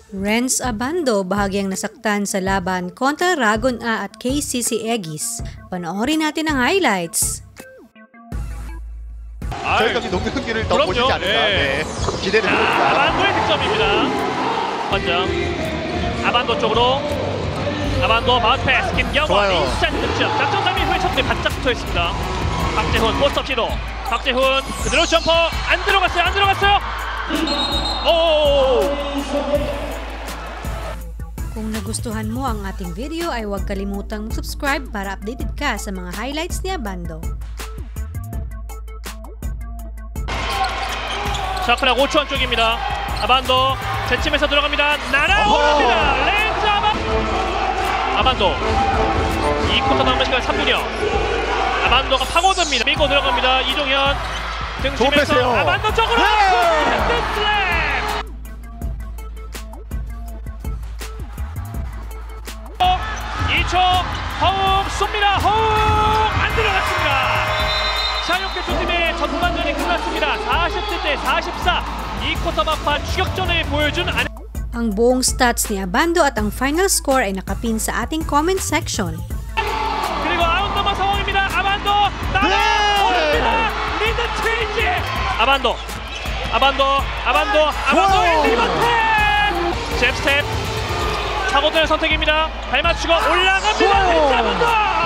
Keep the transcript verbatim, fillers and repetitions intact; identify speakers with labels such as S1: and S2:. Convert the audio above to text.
S1: Renz Abando bahagyang nasaktan sa laban kontra Ragon A at K C C Egis. Panoorin natin ang highlights.
S2: 저희까지 녹는 경기를 더 보시지 않을까 네. 기대를 해봅니다.
S3: 아반도의 득점입니다. 관장 아반도 쪽으로 아반도 마운트 패스 김경원 인스턴트 득점. 작전 장면 후에 첫 개 바짝 붙어있습니다. 박재훈 포스트업 시도. 박재훈 그대로 점퍼 안 들어갔어요. 안 들어갔어요. 오.
S1: Kung nagustuhan mo ang ating video ay huwag kalimutang subscribe para updated ka sa mga highlights ni Abando.
S3: 샤크락 오 초 안쪽입니다. 아반도 재침에서 들어갑니다. 날아오릅니다. 렌즈 아반도. 아반도 이 쿼터 남은 시간 삼 분여. 아반도가 파고듭니다. 밀고 들어갑니다. 이종현 등심에서 아반도 쪽으로 슬램. 이 초 허웅 쏩니다. 허웅 안 들어갔습니다. 자, 이렇게 두 팀의 전반전이 끝났습니다. 사십 대 사십사. 이 쿼터 막판 추격전을 보여준 안...
S1: Ang buong stats ni Abando at ang final score ay nakapin sa ating comment section.
S3: 그리고 아웃넘버 상황입니다. 아반도 나와옵니다. 리드 체인지. 아반도 아반도 아반도 아반도의 리버템. 잽스텝 파고드는 선택입니다. 발 맞추고 올라갑니다. 렌즈 아반도.